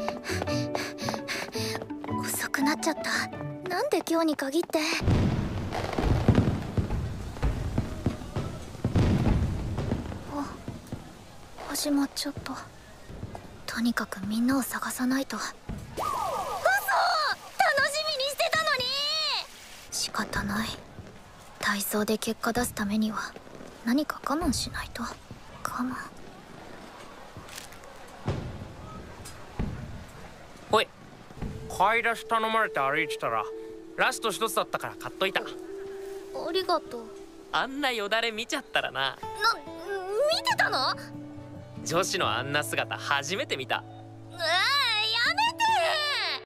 遅くなっちゃった。なんで今日に限って。あ、始まっちゃった。とにかくみんなを探さないと。嘘！楽しみにしてたのに。仕方ない。体操で結果出すためには何か我慢しないと。我慢。 おい、買い出し頼まれて歩いてたらラスト一つだったから買っといた。 ありがとう。 あんなよだれ見ちゃったらな。 見てたの？ 女子のあんな姿初めて見た。